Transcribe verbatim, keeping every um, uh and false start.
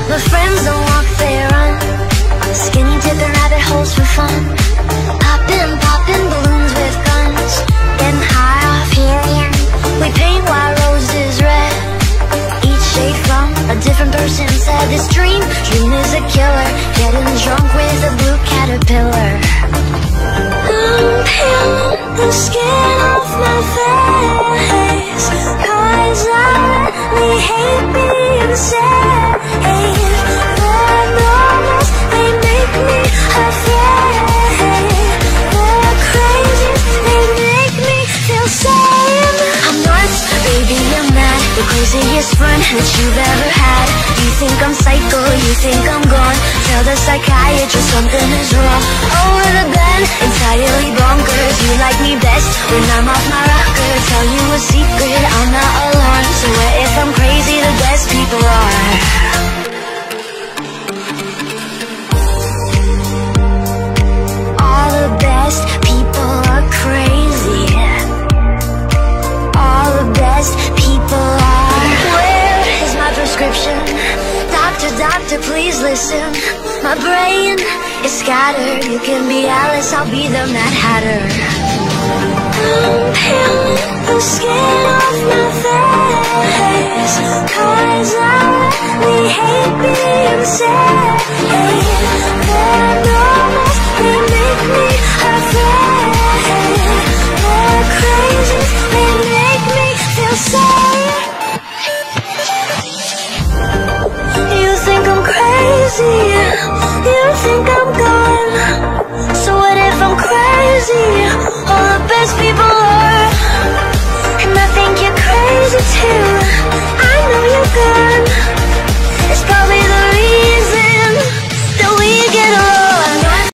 My friends don't walk, they run. Skinny dipping rabbit holes for fun. Popping, popping balloons with guns. Getting high off helium. We paint white roses red. Each shade from a different person said this dream, dream is a killer. Getting drunk with a blue caterpillar. I'm peeling the skin off my face, 'cause I really hate being sad. The normals, they make me afraid. The crazies, they make me feel sad. I'm nuts, baby, I'm mad. The craziest friend that you've ever had. You think I'm psycho, you think I'm gone. Tell the psychiatrist something is wrong. Over the bed, entirely bonkers. You like me best when I'm off my rocker. Tell you a secret, I'm not alone. So what if I'm crazy, the best people are. All the best people are crazy. All the best people are. Where is my prescription? Doctor, doctor, please listen. My brain is scattered. You can be Alice, I'll be the Mad Hatter. I'm peeling the skin off my face, 'cause I really hate being sad. The normals, they make me afraid. The crazies, they make me feel sad.